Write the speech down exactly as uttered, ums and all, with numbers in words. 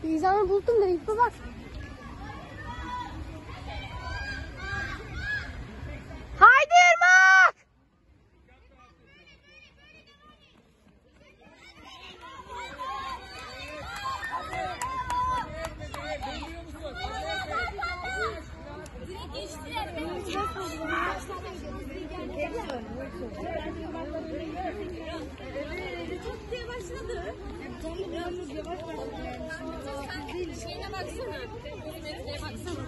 Beyza'nı buldum da İlknur bak. Haydi Irmak! Çok diye başladı. Tam yalnız yavaş başladı yani. Şeyine baksana. Metreye baksana.